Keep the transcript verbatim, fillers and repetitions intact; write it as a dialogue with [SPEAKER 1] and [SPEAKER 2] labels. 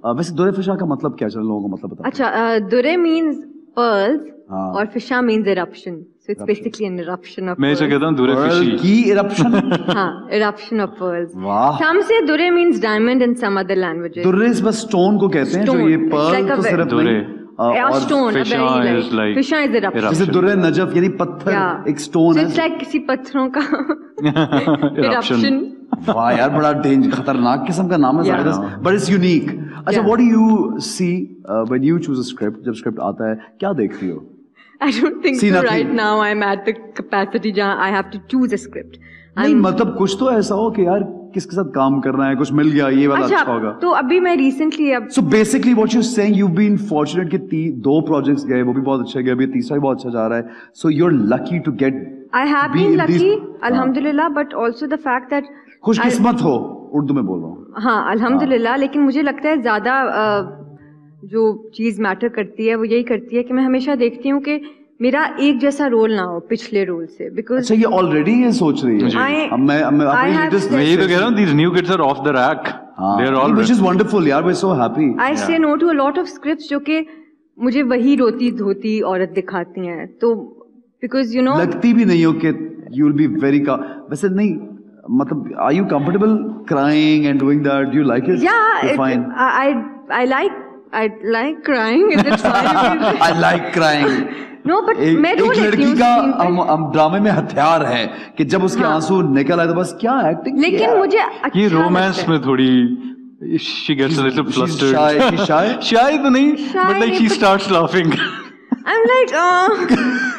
[SPEAKER 1] uh, वैसे दुरे फिशा का मतलब क्या है, लोगों को मतलब बता।
[SPEAKER 2] अच्छा, uh, दुरे मीन्स pearls और फिशा means eruption, so it's basically an eruption of
[SPEAKER 3] मैं इसे कहता हूँ दुरे फिशी
[SPEAKER 1] की eruption।
[SPEAKER 2] हाँ, eruption of pearls।
[SPEAKER 1] वाह।
[SPEAKER 2] Some say दुरे means diamond in some other languages।
[SPEAKER 1] दुरे बस स्टोन को कहते हैं, जो ये pearl तो सिर्फ
[SPEAKER 3] दुरे
[SPEAKER 2] और stone, a very like, like फिशा is eruption।
[SPEAKER 1] जैसे दुरे नजफ यानी पत्थर, एक स्टोन है।
[SPEAKER 2] So it's like किसी पत्थरों का eruption।
[SPEAKER 1] वाह यार, बड़ा डेंजर खतरनाक किस्म का नाम है ज़ाहिदा, but it's unique। अच्छा, what do you see uh, when you choose a script? जब स्क्रिप्ट आता है क्या देखती हो?
[SPEAKER 2] I don't think
[SPEAKER 1] See
[SPEAKER 2] so
[SPEAKER 1] nothing.
[SPEAKER 2] right now I'm at the capacity जहाँ I have to choose a script।
[SPEAKER 1] नहीं मतलब कुछ तो ऐसा हो कि यार किसके साथ काम करना है, कुछ मिल गया ये वाला अच्छा, अच्छा होगा।
[SPEAKER 2] तो अभी मैं recently अब
[SPEAKER 1] So basically what you're saying, you've been fortunate कि ती, दो projects गए, वो भी बहुत अच्छे गए, अभी तीसरा भी बहुत अच्छा जा रहा है। So you're lucky to get
[SPEAKER 2] I have been lucky, alhamdulillah, but also the fact that
[SPEAKER 1] खुशकिस्मत हो, उर्दू में बोल रहा हूँ।
[SPEAKER 2] हाँ, अल्हम्दुलिल्लाह, लेकिन मुझे लगता है ज़्यादा जो चीज़ मैटर करती है वो यही करती है कि मैं हमेशा देखती हूँ कि मेरा एक जैसा रोल ना हो पिछले रोल से, because
[SPEAKER 1] अच्छा ये ऑलरेडी ये सोच रही है। अब मैं अब मैं
[SPEAKER 3] मैं ये तो कह रहा हूँ, these new kids are off the rack, they are all,
[SPEAKER 1] which is wonderful यार, we're so happy।
[SPEAKER 2] I say no to a lot of scripts जो कि मुझे वही रोती धोती औरत दिखाती हैं, तो because you know
[SPEAKER 1] लगती भी नहीं हो कि you will be very का वैसे नहीं मतलब are you comfortable crying and doing that? Do you like it?
[SPEAKER 2] Yeah, it,
[SPEAKER 1] fine.
[SPEAKER 2] I I like I like crying. Is it fine?
[SPEAKER 1] I like crying.
[SPEAKER 2] No, but मैं
[SPEAKER 1] एक लड़की का हम हम ड्रामे में हथियार है कि जब उसके आंसू निकल आए तो बस क्या एक्टिंग।
[SPEAKER 2] लेकिन मुझे अच्छा
[SPEAKER 3] ये रोमांस में थोड़ी she gets a little flustered.
[SPEAKER 1] Shy, she's shy.
[SPEAKER 3] Shy तो नहीं, but like she starts laughing.
[SPEAKER 2] I'm like, oh.